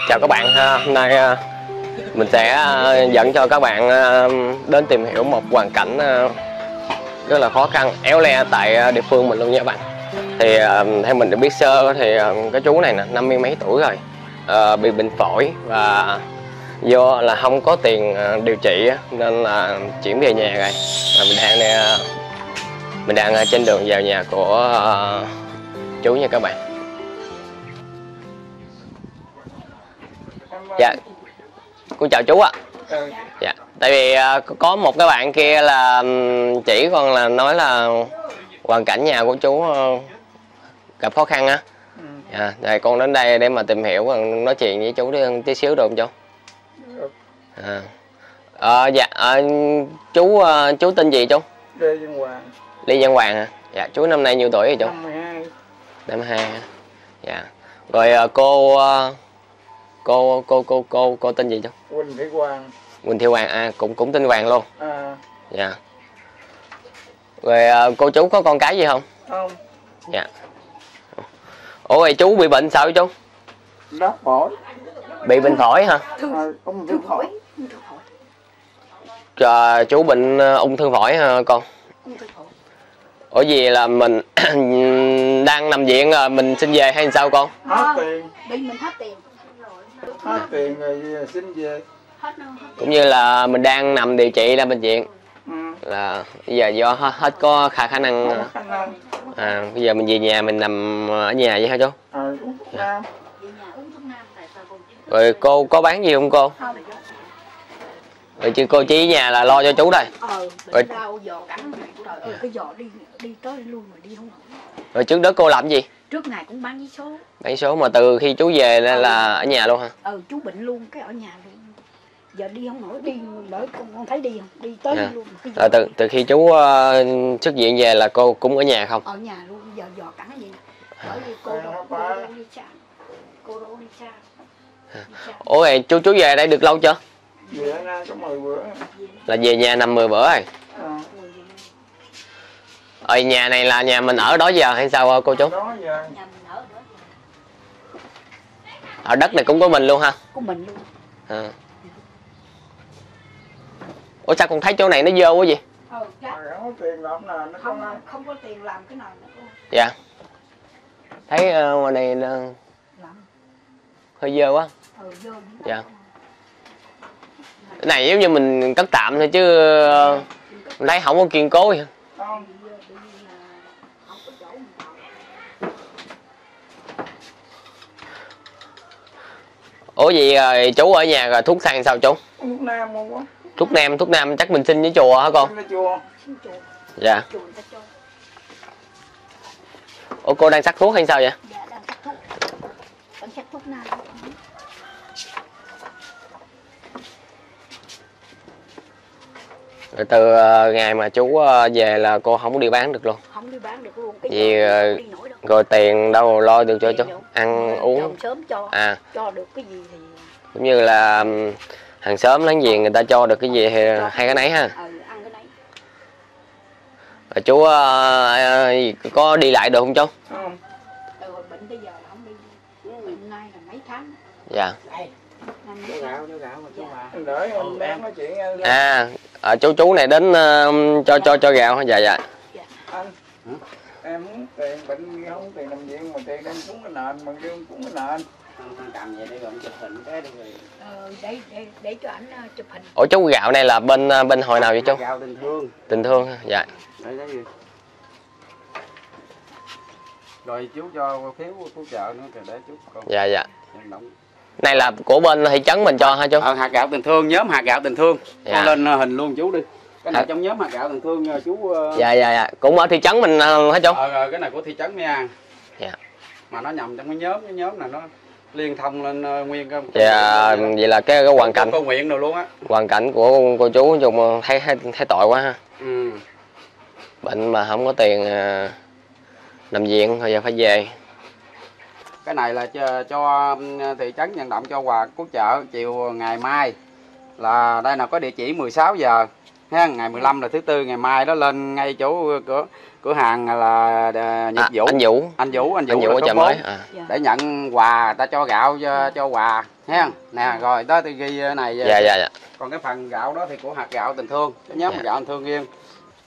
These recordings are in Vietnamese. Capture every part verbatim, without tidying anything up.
Chào các bạn, hôm nay mình sẽ dẫn cho các bạn đến tìm hiểu một hoàn cảnh rất là khó khăn, éo le tại địa phương mình luôn nha các bạn. Thì theo mình được biết sơ thì cái chú này nè, năm mươi mấy tuổi rồi, bị bệnh phổi và do là không có tiền điều trị nên là chuyển về nhà rồi. Và mình đang mình đang trên đường vào nhà của chú nha các bạn. Dạ, con chào chú ạ. Dạ, tại vì có một cái bạn kia là chỉ con là nói là hoàn cảnh nhà của chú gặp khó khăn á. Dạ, thì con đến đây để mà tìm hiểu và nói chuyện với chú đi tí xíu được không chú? À. À, dạ, à, chú chú tên gì chú? Lê Văn Hoàng. Lê Văn Hoàng hả? Dạ, chú năm nay nhiêu tuổi rồi chú? năm mươi hai. năm mươi hai. Dạ. Rồi cô cô cô cô cô cô tên gì chú? Quỳnh Thị Hoàng. Quỳnh Thị Hoàng, à cũng cũng tên Hoàng luôn. À. Dạ. Rồi cô chú có con cái gì không? Không. Dạ. Ủa vậy chú bị bệnh sao chú? Đau phổi. Bị bệnh phổi hả? Thương, ung thư phổi. Trời, chú bệnh ung thư phổi hả con? Ung thư phổi. Ủa gì là mình đang nằm viện rồi mình xin về hay sao con? Hết tiền. Bị mình hết tiền. Hết tiền rồi xin về. Cũng như là mình đang nằm điều trị ra bệnh viện. Ừ. Là bây giờ do hết, hết có khả khả năng. Không có khả năng. À, bây giờ mình về nhà mình nằm ở nhà vậy hả chú? Ờ, uống thuốc nam. Rồi cô có bán gì không cô? Không. Rồi chứ cô chỉ nhà là lo cho chú đây. Ờ, bệnh đau giò cắn. Trời ơi, cái giò đi đi tới luôn mà đi không nổi. Rồi trước đó cô làm gì? Trước ngày cũng bán giấy số. Bán số mà từ khi chú về là, ừ. là ở nhà luôn hả? Ừ, chú bệnh luôn cái ở nhà luôn. Giờ đi không nổi, đi đỡ con, con thấy đi không? Đi tới à. luôn. Cái à, từ từ khi chú uh, xuất viện về là cô cũng ở nhà không? Ở nhà luôn, giờ giò cắn gì nè. Bởi vì cô đâu cô đâu đi xa. Cô đâu đi xa. Ủa vậy chú chú về đây được lâu chưa? Về ra có mười bữa. Là về nhà nằm mười bữa rồi. À. Ở nhà này là nhà mình ở đó giờ hay sao cô chú? Đó giờ. Ở đất này cũng có mình luôn ha? Của mình luôn. À. Ủa sao con thấy chỗ này nó dơ quá gì? Ừ, không có tiền làm nào nó không, có... không có tiền làm cái nào nữa. Dạ. Thấy uh, ngoài này uh, hơi dơ quá. Ừ, dơ. Dạ. Cái này giống như mình cất tạm thôi chứ uh, mình thấy không có kiên cố gì. Không. Ủa gì rồi chú ở nhà rồi thuốc thang sao chú? Thuốc nam không có. Thuốc nam, thuốc nam chắc mình xin với chùa hả con? Xin với chùa. Dạ. Ủa cô đang sắc thuốc hay sao vậy? Dạ đang sắc thuốc. Đang sắc thuốc nam. Rồi từ ngày mà chú về là cô không có đi bán được luôn. Không đi bán được luôn. Cái vì rồi tiền đâu lo được cho chú ăn uống sớm cho à cho được cái gì thì cũng như là hàng xóm láng giềng người ta cho được cái gì thì hay cái nấy ha. Ừ, ăn cái nấy. Rồi chú uh, có đi lại được không chú? Không. Từ hồi bệnh tới giờ là không đi. Bệnh nay là mấy tháng. Dạ. Chú gạo, chú gạo mà chú bà. Đợi em đang nói chuyện. À, à chú chú này đến uh, cho cho cho gạo hả? Dạ dạ. Anh. Em muốn tiền bệnh không tiền nằm viện mà tiền đem xuống cái nền bằng dương xuống cái nền. Anh cầm vậy để rồi chụp hình cái đi rồi. Ờ để để để cho ảnh uh, chụp hình. Ủa chú gạo này là bên bên hồi nào vậy chú? Gạo tình thương. Tình thương hả? Dạ. Đấy đấy gì. Rồi chú cho phiếu cứu trợ nữa kìa để chú con. Dạ dạ. Này là của bên thị trấn mình cho hả chú? Ờ, hạt gạo tình thương, nhóm hạt gạo tình thương. Dạ. Con lên hình luôn chú đi. Cái này hạt... trong nhóm hạt gạo tình thương chú. Uh... Dạ dạ dạ, cũng ở thị trấn mình hả chú? Ờ, cái này của thị trấn Nha. Dạ. Mà nó nằm trong cái nhóm, cái nhóm này nó liên thông lên uh, nguyên cái. Dạ, vậy là cái cái hoàn cảnh. Có nguyện rồi luôn á. Hoàn cảnh của cô chú dùng thấy thấy, thấy tội quá ha. Ừ. Bệnh mà không có tiền uh, nằm viện thôi giờ phải về. Cái này là cho, cho thị trấn vận động cho quà cứu trợ chiều ngày mai là đây là có địa chỉ mười sáu giờ ha. Ngày mười lăm là thứ tư, ngày mai đó lên ngay chỗ cửa cửa hàng là Nhật Vũ. À, anh Vũ. Anh Vũ, anh Vũ, anh Vũ ở chợ mới à. Để nhận quà, ta cho gạo cho, cho quà ha. Nè rồi đó thì ghi này. Dạ dạ dạ. Còn cái phần gạo đó thì của hạt gạo tình thương, cái nhóm dạ. gạo tình thương riêng.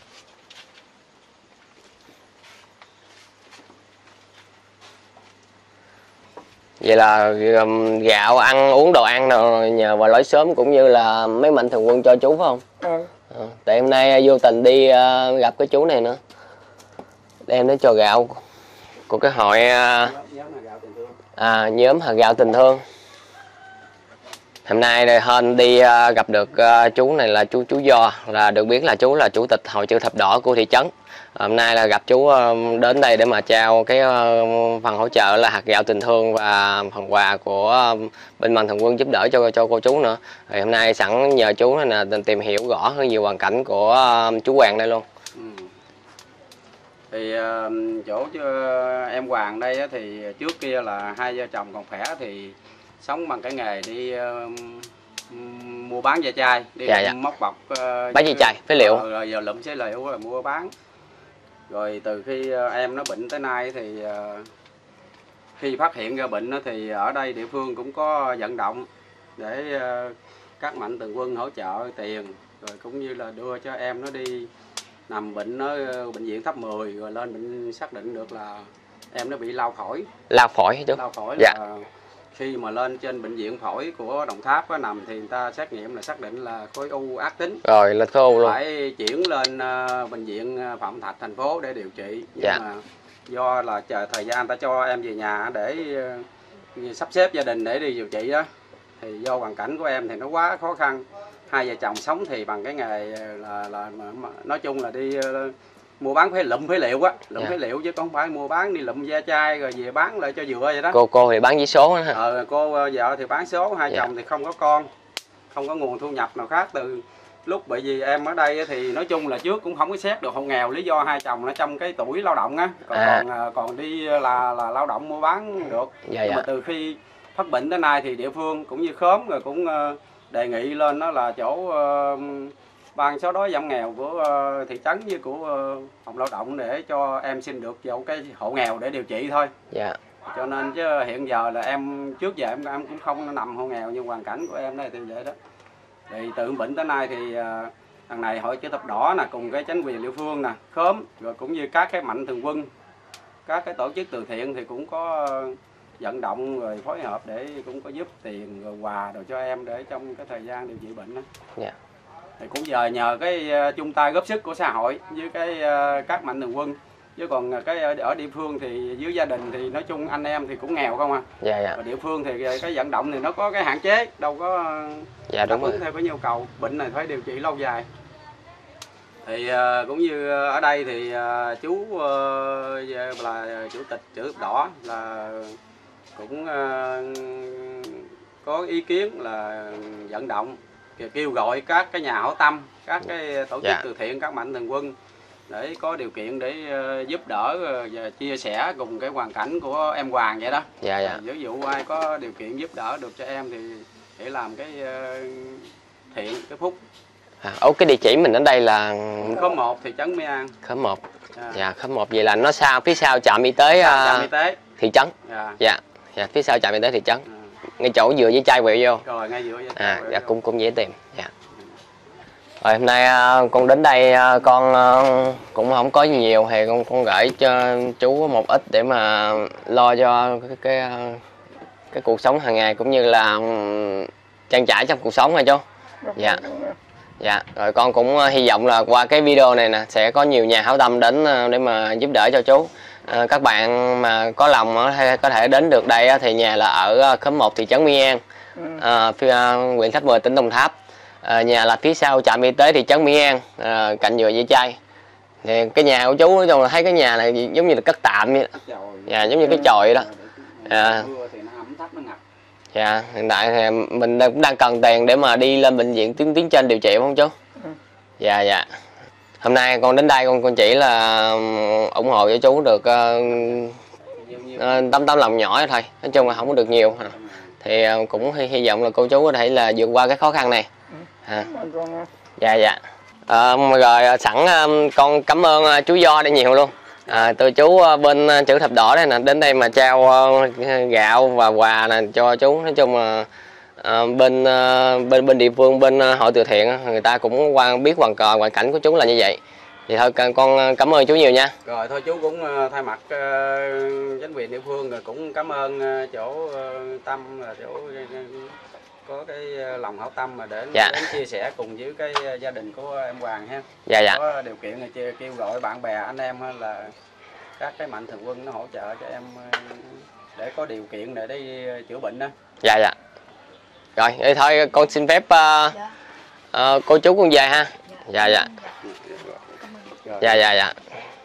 Vậy là gạo ăn uống đồ ăn nào nhờ vào lối sớm cũng như là mấy mạnh thường quân cho chú phải không? Ừ. À, tại hôm nay vô tình đi uh, gặp cái chú này nữa, đem đến cho gạo của cái hội uh, à, nhóm hạt gạo tình thương. Hôm nay hên đi uh, gặp được uh, chú này là chú chú Do, là được biết là chú là chủ tịch hội chữ thập đỏ của thị trấn. Hôm nay là gặp chú đến đây để mà trao cái phần hỗ trợ là hạt gạo tình thương và phần quà của bên mạnh thường quân giúp đỡ cho cho cô chú nữa. Thì hôm nay sẵn nhờ chú là tìm hiểu rõ hơn nhiều hoàn cảnh của chú Hoàng đây luôn. Ừ. Thì chỗ em Hoàng đây thì trước kia là hai vợ chồng còn khỏe thì sống bằng cái nghề đi mua bán ve chai, đi dạ, dạ. móc bọc bán ve chai phế liệu, rồi giờ lụm phế liệu rồi mua bán. Rồi từ khi em nó bệnh tới nay thì khi phát hiện ra bệnh thì ở đây địa phương cũng có vận động để các mạnh thường quân hỗ trợ tiền, rồi cũng như là đưa cho em nó đi nằm bệnh ở bệnh viện Tháp mười, rồi lên bệnh xác định được là em nó bị lao phổi. Lao phổi chứ? Lao phổi dạ. là khi mà lên trên bệnh viện phổi của Đồng Tháp có nằm thì người ta xét nghiệm là xác định là khối u ác tính. Rồi là khối u luôn. Phải chuyển lên uh, bệnh viện Phạm Thạch thành phố để điều trị. Nhưng dạ. mà do là chờ thời gian người ta cho em về nhà để uh, sắp xếp gia đình để đi điều trị đó, thì do hoàn cảnh của em thì nó quá khó khăn. Hai vợ chồng sống thì bằng cái nghề là, là mà, nói chung là đi uh, mua bán phế lụm phế liệu á, lụm dạ. phế liệu chứ không phải mua bán đi lụm ve chai rồi về bán lại cho dừa vậy đó. Cô cô thì bán giấy số hả? Ờ, cô vợ thì bán số, hai dạ. chồng thì không có con, không có nguồn thu nhập nào khác. Từ lúc bởi vì em ở đây thì nói chung là trước cũng không có xét được hộ nghèo, lý do hai chồng nó trong cái tuổi lao động á, còn à. còn còn đi là là lao động mua bán được. dạ, Nhưng dạ. mà từ khi phát bệnh tới nay thì địa phương cũng như khóm rồi cũng đề nghị lên đó là chỗ uh, ban xóa đói giảm nghèo của uh, thị trấn với của uh, phòng lao động để cho em xin được vào cái hộ nghèo để điều trị thôi. dạ. Cho nên chứ hiện giờ là em trước giờ em em cũng không nằm hộ nghèo, nhưng hoàn cảnh của em đây thì vậy đó. Thì từ bệnh tới nay thì uh, thằng này hội chữ thập đỏ nè, cùng cái chính quyền địa phương nè, khóm, rồi cũng như các cái mạnh thường quân, các cái tổ chức từ thiện thì cũng có uh, vận động rồi phối hợp để cũng có giúp tiền rồi quà rồi cho em để trong cái thời gian điều trị bệnh đó. dạ. Thì cũng giờ nhờ cái uh, chung tay góp sức của xã hội với cái uh, các mạnh thường quân, chứ còn cái ở địa phương thì dưới gia đình thì nói chung anh em thì cũng nghèo không à. dạ dạ. Ở địa phương thì cái vận động thì nó có cái hạn chế, đâu có dạ đúng rồi theo cái nhu cầu, bệnh này phải điều trị lâu dài. Thì uh, cũng như ở đây thì uh, chú uh, là chủ tịch chữ thập đỏ là cũng uh, có ý kiến là vận động kêu gọi các cái nhà hảo tâm, các cái tổ chức dạ. từ thiện, các mạnh thường quân để có điều kiện để uh, giúp đỡ và chia sẻ cùng cái hoàn cảnh của em Hoàng vậy đó. dạ dạ. Ví dụ ai có điều kiện giúp đỡ được cho em thì để làm cái uh, thiện, cái phúc. À, ố cái địa chỉ mình ở đây là khóm một thị trấn Mỹ An. khóm một. dạ. dạ khóm một, vậy là nó sao phía sau trạm y tế uh, trạm y tế thị trấn. dạ. dạ dạ phía sau trạm y tế thị trấn. à. Ngay chỗ vừa với chai quẹo vô. Rồi ngay giữa với à dạ cũng cũng dễ tìm. dạ. Rồi hôm nay con đến đây con cũng không có gì nhiều thì con con gửi cho chú một ít để mà lo cho cái cái, cái cuộc sống hàng ngày cũng như là trang trải trong cuộc sống này chú. Dạ. Dạ, rồi con cũng hy vọng là qua cái video này nè sẽ có nhiều nhà hảo tâm đến để mà giúp đỡ cho chú. À, các bạn mà có lòng hay có thể đến được đây thì nhà là ở khóm một thị trấn Mỹ An, à, huyện Tháp mười tỉnh Đồng Tháp. À, nhà là phía sau trạm y tế thị trấn Mỹ An, à, cạnh dừa dây chai. Thì cái nhà của chú nói chung là thấy cái nhà này giống như là cất tạm vậy. Dạ, giống như cái chòi đó. À. Dạ, hiện tại thì mình cũng đang cần tiền để mà đi lên bệnh viện tuyến tuyến trên điều trị không chú? Dạ dạ. Hôm nay con đến đây con con chỉ là ủng hộ cho chú được uh, tấm tấm lòng nhỏ thôi, nói chung là không có được nhiều. Thì cũng hy, hy vọng là cô chú có thể là vượt qua cái khó khăn này. À. Dạ dạ. À, rồi sẵn con cảm ơn chú Do đây nhiều luôn. À, tôi chú bên chữ thập đỏ đây nè, đến đây mà trao gạo và quà nè cho chú. Nói chung là à, bên bên bên địa phương, bên hội từ thiện người ta cũng quan biết hoàn cờ hoàn cảnh của chú là như vậy. Thì thôi con cảm ơn chú nhiều nha. Rồi thôi chú cũng thay mặt uh, chính quyền địa phương rồi cũng cảm ơn uh, chỗ uh, Tâm là chỗ uh, có cái lòng hảo tâm mà để, dạ. đến chia sẻ cùng với cái gia đình của em Hoàng ha. Dạ dạ. Có điều kiện thì kêu gọi bạn bè anh em là các cái mạnh thường quân nó hỗ trợ cho em để có điều kiện để đi chữa bệnh đó. Dạ dạ. Rồi thì thôi con xin phép uh, uh, cô chú con về ha. Dạ dạ. Dạ dạ dạ.